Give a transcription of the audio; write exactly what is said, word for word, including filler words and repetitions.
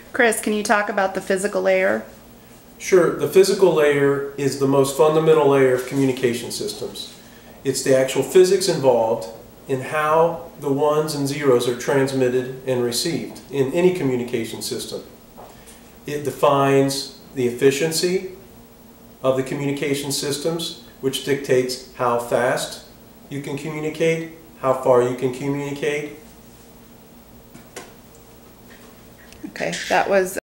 Chris, can you talk about the physical layer? Sure. The physical layer is the most fundamental layer of communication systems. It's the actual physics involved in how the ones and zeros are transmitted and received in any communication system. It defines the efficiency of the communication systems, which dictates how fast you can communicate, how far you can communicate. Okay, that was